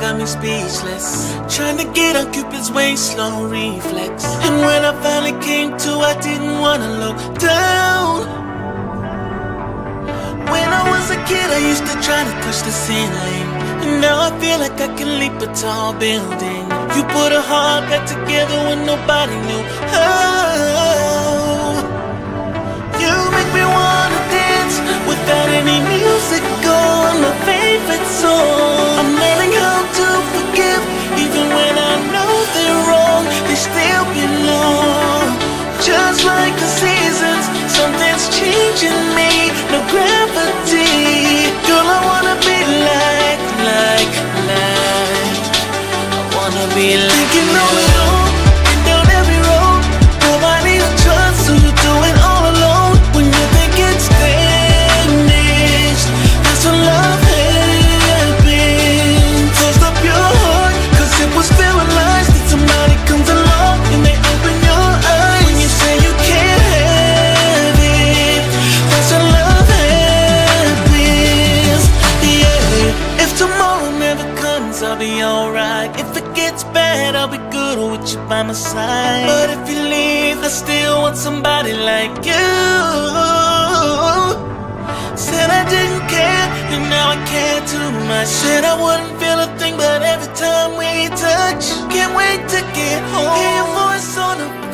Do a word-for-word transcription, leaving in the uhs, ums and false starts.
got me speechless. Trying to get on Cupid's way, slow reflex. And when I finally came to, I didn't wanna look down. When I was a kid, I used to try to touch the ceiling, and now I feel like I can leap a tall building. You put a heart back together when nobody knew how. You make me wanna dance without any music on. My favorite song. I'm learning how to forgive, even when I know they're wrong. They still belong. Just like the seasons, something's changing me. No gravity. Girl, I wanna be like, like, like. I wanna be like you know it all. And down every road, nobody to trust, so you do it all alone. When you think it's finished, that's when love happens. Close up your heart, cause it was feeling lies. That somebody comes along and they open your eyes. When you say you can't have it, that's when love happens. Yeah. If tomorrow never comes, I'll be alright. If it gets bad, I'll be good with you by my side. But if you leave, I still want somebody like you. Said I didn't care, and now I care too much. Said I wouldn't feel a thing, but every time we touch, can't wait to get home. Hear your voice on the